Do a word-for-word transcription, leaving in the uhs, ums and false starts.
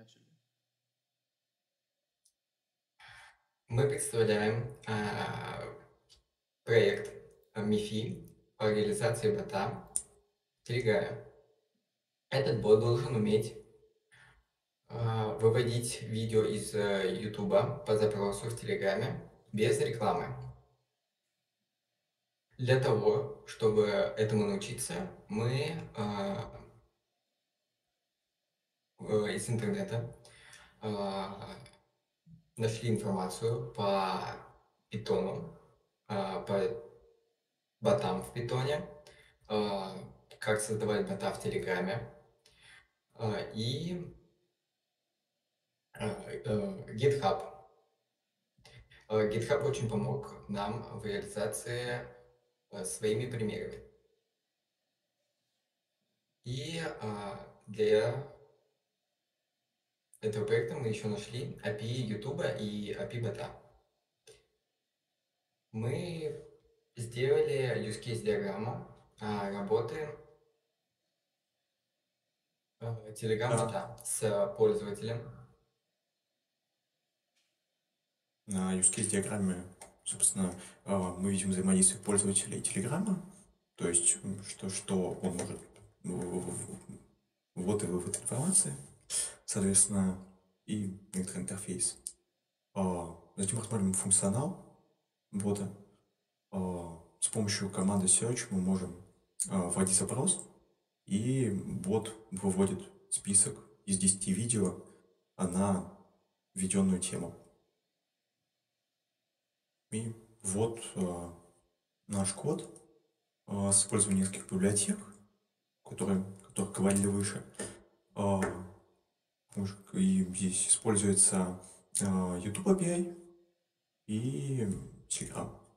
начали. Мы представляем а, проект МИФИ по реализации бота в Телеграме. Этот бот должен уметь а, выводить видео из Ютуба по запросу в Телеграме без рекламы. Для того, чтобы этому научиться, мы а, из интернета а, нашли информацию по питону, а, по ботам в питоне, а, как создавать бота в Телеграме а, и а, э, GitHub. А, GitHub очень помог нам в реализации а, своими примерами. И а, для этого проекта мы еще нашли эй пи ай YouTube и эй пи ай бота. Мы сделали use case диаграмму а, работы а, Telegram бота с пользователем. На use case диаграмме, собственно, мы видим взаимодействие пользователя и Телеграма, то есть что, что он может ввод и вывод информации, соответственно, и некоторый интерфейс. Затем рассмотрим функционал бота. С помощью команды search мы можем вводить запрос, и бот выводит список из десяти видео на введенную тему. И вот э, наш код э, с использованием нескольких библиотек, которые, о которых говорили выше. Э, и здесь используется э, YouTube эй пи ай и Telegram.